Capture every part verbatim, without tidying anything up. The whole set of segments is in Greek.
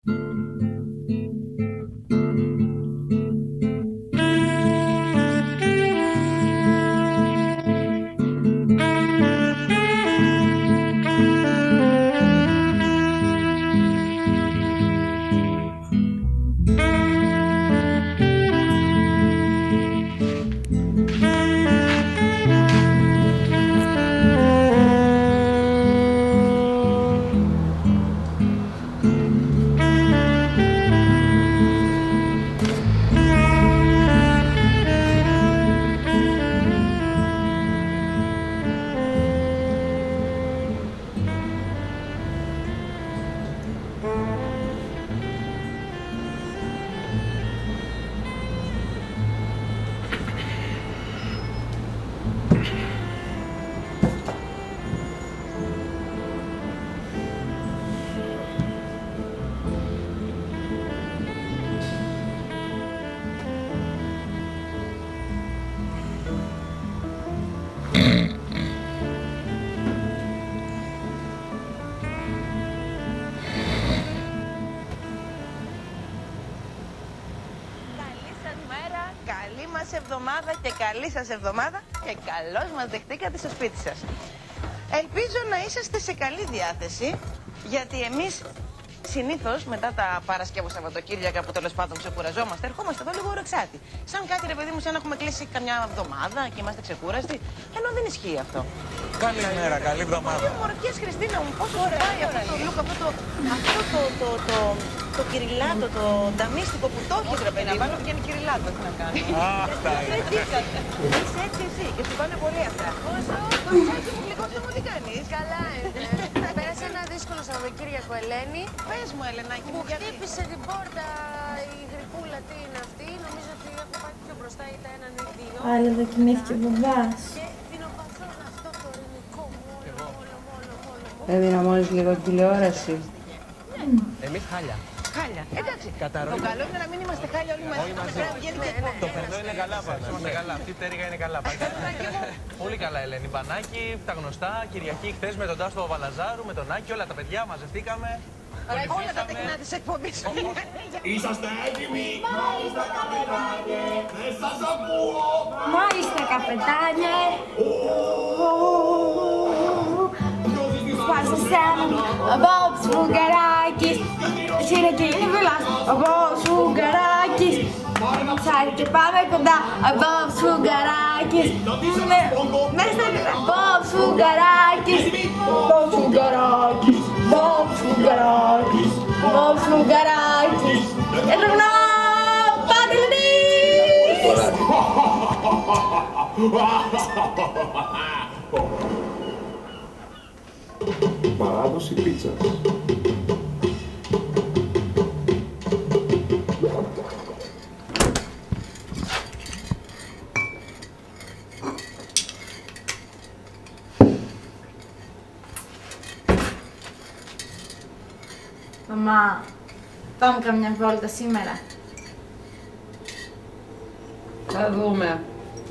Εβδομάδα και καλή σας εβδομάδα και καλώς μας δεχτήκατε στο σπίτι σας. Ελπίζω να είσαστε σε καλή διάθεση, γιατί εμείς συνήθως μετά τα Παρασκευό Σαββατοκύριακα που τέλος πάντων ξεκουραζόμαστε, ερχόμαστε εδώ λίγο ωρεξάτι. Σαν κάτι ρε παιδί μου, σαν να έχουμε κλείσει καμιά εβδομάδα και είμαστε ξεκούραστοι, ενώ δεν ισχύει αυτό. Καλημέρα, καλή εβδομάδα. Μορφιές, Χριστίνα μου, πόσο ωραία αυτό το look, αυτό το, αυτό το, το, το, το κυριλάτο, το νταμίστικο που το έχεις ρε παιδί. Να βάλω βγαίνει κυριλάτο, τι να κάνω. Αχ, τα είσαι έτσι εσύ και σου πάνε πολύ αυτά. Όσο, κοτσάκι μου γλυκό μου, τι κάνεις. Καλά είναι. Πέρασε ένα δύσκολο Σαββατοκύριακο, Ελένη. Πες μου, Ελενάκη μου, μου χτύπησε την πόρτα η γρυπούλα, τι είναι αυτή. Νομίζω ότι έχω πάει πιο μπροστά, ήταν έναν ή δύο. Άλλα δοκιμήθηκε ο μπαμπάς. Και την οπαθόν αυτό το ειρηνικό μου, όλο, όλο, όλο, όλο. Έδινα μόλις λίγο την τηλεόραση. Εμείς χάλια. Χάλια. Εντάξει. Καταρροή. Το καλό είναι να μην είμαστε χάλια όλοι μαζί. Το περνό είναι καλά πάντως. Είμαστε καλά. Αυτή η πτέρυγα είναι καλά. Πολύ καλά, Ελένη. Μπανάκι, τα γνωστά. Κυριακή χθες με τον Τάστο Βαλαζάρου, με τον Άκη, όλα τα παιδιά μαζευτήκαμε. Όλα τα τεχνά της εκπομπής. Είσαστε έτοιμοι! Μάλιστα, καπετάνιε! Δεν σας ακούω! Μάλιστα, καπετάνιε! Σπάσε σένα, ο Μπόμπς Φουγκαράκης. Εσύ είναι και είναι βελάς, ο Μπόμπς Φουγκαράκης. Ψάρι και πάμε κοντά, ο Μπόμπς Φουγκαράκης. Μέσα στα παιδιά, Μπόμπς Φουγκαράκης. Μπόμπς Φουγκαράκης, Μπόμπς Φουγκαράκης, Μπόμπς Φουγκαράκης. Ερωτνώ, πάτε Λενής! Παράδοση πίτσας. Μαμά, πάμε καμιά βόλτα σήμερα. Θα δούμε.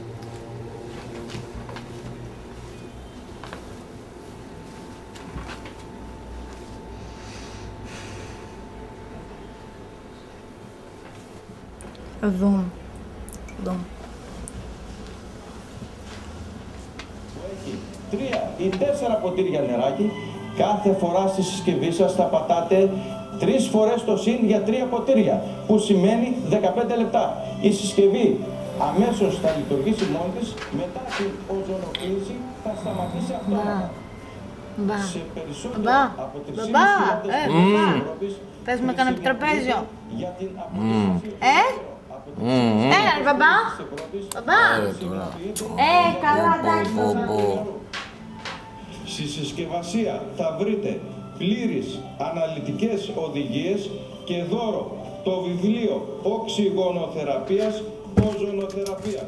Θα δούμε. Δούμε. Έχει τρία ή τέσσερα ποτήρια νεράκι. Κάθε φορά στη συσκευή σας θα πατάτε τρεις φορές το συν για τρία ποτήρια, που σημαίνει δεκαπέντε λεπτά. Η συσκευή αμέσως θα λειτουργήσει μόνη της, μετά την οζονοποίηση θα σταματήσει αυτόματα. Μπα. Σε περισσότερο Μπα. από τρεις Μπα. χιλιάδες Ε, πόλεις μπα. της Ευρώπης Πες μου κανένα επιτραπέζιο. για την αποδοσία Ε, έλα ρε μπαμπά. Μπαμπά. Ε, καλά, εντάξει. Στη συσκευασία θα βρείτε πλήρεις αναλυτικές οδηγίες και δώρο το βιβλίο οξυγονοθεραπείας, οζονοθεραπείας.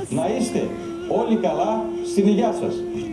Να είστε όλοι καλά στην υγεία σας.